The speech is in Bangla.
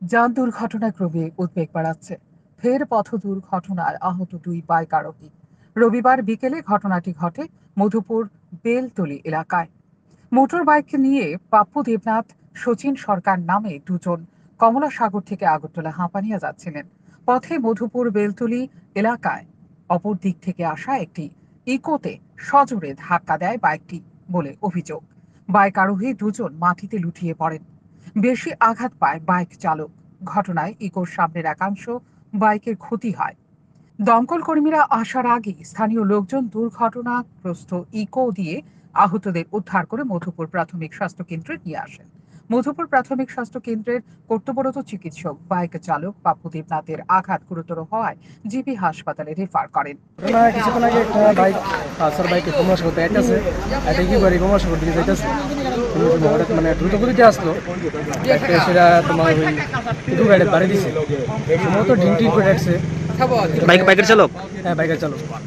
যান দুর্ঘটনায় ক্রমে উদ্বেগ বাড়াচ্ছে। ফের পথ দুর্ঘটনায় আহত 2 বাইক আরোহী। রবিবার বিকেলে ঘটনাটি ঘটে মধুপুর বেলতলি এলাকায়। মোটর বাইক নিয়ে পাপ্পু দেবনাথ, শচীন সরকার নামে দুজন কমলাসাগর থেকে আগরতলা হাঁপানিয়া যাচ্ছিলেন। পথে মধুপুর বেলতলি এলাকায় অপর দিক থেকে আসা একটি ইকোতে সজোরে ধাক্কা দেয় বাইকটি বলে অভিযোগ। বাইক আরোহী দুজন মাটিতে লুটিয়ে পড়েন। বেশি আঘাত পায় বাইক চালক। ঘটনায় ইকোর সামনের একাংশ বাইকের ক্ষতি হয়। দমকল কর্মীরা আসার আগে স্থানীয় লোকজন দুর্ঘটনাগ্রস্ত ইকো দিয়ে আহতদের উদ্ধার করে মধুপুর প্রাথমিক স্বাস্থ্য কেন্দ্রে নিয়ে আসেন। মধুপুর প্রাথমিক স্বাস্থ্য কেন্দ্রের কর্তব্যরত চিকিৎসক বাইক চালক পাপ্পু দেবনাথের আঘাত গুরুতর হওয়ায় জিবি হাসপাতালে রেফার করেন। কিছুক্ষণ আগে একটা বাইক পালসার বাইকে কমলাসাগর যাইতেছে, এটা কি করে কমলাসাগর দিকে যাইতেছে, মানে দ্রুত গতিতে আসলো, সেটা তোমার ওই দুটো গাড়ি বাড়ি দিছে, সম্ভবত ঢিং টিং করে রাখছে। বাইকের চালক? হ্যাঁ, বাইকের চালক।